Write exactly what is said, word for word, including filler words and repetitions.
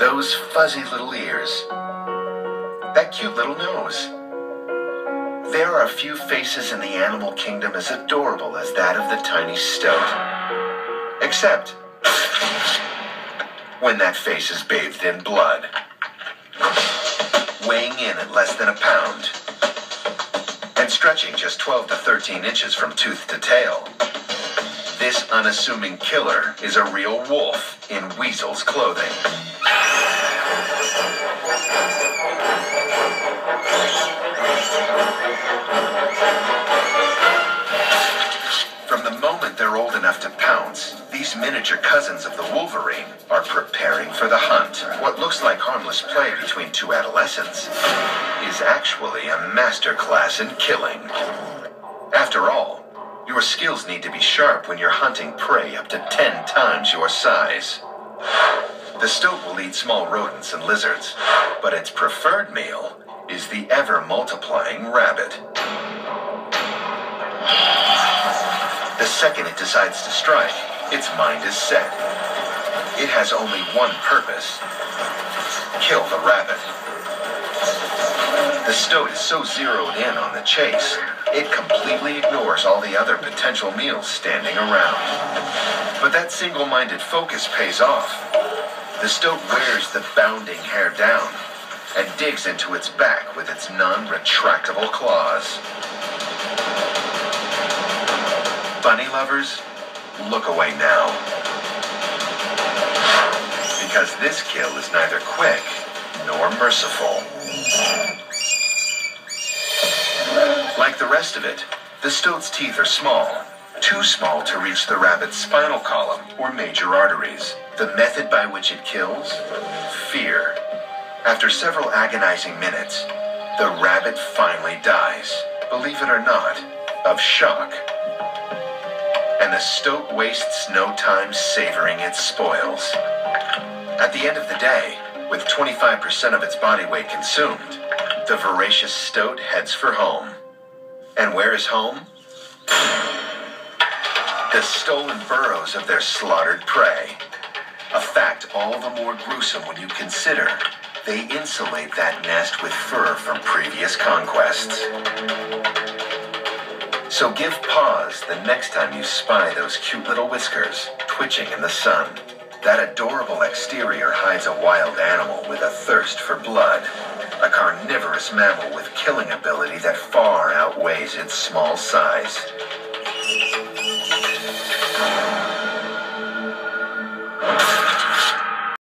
Those fuzzy little ears. That cute little nose. There are a few faces in the animal kingdom as adorable as that of the tiny stoat. Except when that face is bathed in blood. Weighing in at less than a pound. And stretching just twelve to thirteen inches from tooth to tail. This unassuming killer is a real wolf in weasel's clothing. From the moment they're old enough to pounce, these miniature cousins of the wolverine are preparing for the hunt. What looks like harmless play between two adolescents is actually a masterclass in killing. After all, your skills need to be sharp when you're hunting prey up to ten times your size. The stoat will eat small rodents and lizards, but its preferred meal is the ever-multiplying rabbit. The second it decides to strike, its mind is set. It has only one purpose: kill the rabbit. The stoat is so zeroed in on the chase, it completely ignores all the other potential meals standing around. But that single-minded focus pays off. The stoat wears the bounding hare down and digs into its back with its non-retractable claws. Bunny lovers, look away now. Because this kill is neither quick nor merciful. Like the rest of it, the stoat's teeth are small, too small to reach the rabbit's spinal column or major arteries. The method by which it kills? Fear. After several agonizing minutes, the rabbit finally dies, believe it or not, of shock. And the stoat wastes no time savoring its spoils. At the end of the day, with twenty-five percent of its body weight consumed, the voracious stoat heads for home. And where is home? The stolen burrows of their slaughtered prey. A fact all the more gruesome when you consider they insulate that nest with fur from previous conquests. So give pause the next time you spy those cute little whiskers twitching in the sun. That adorable exterior hides a wild animal with a thirst for blood. A carnivorous mammal with killing ability that far outweighs its small size.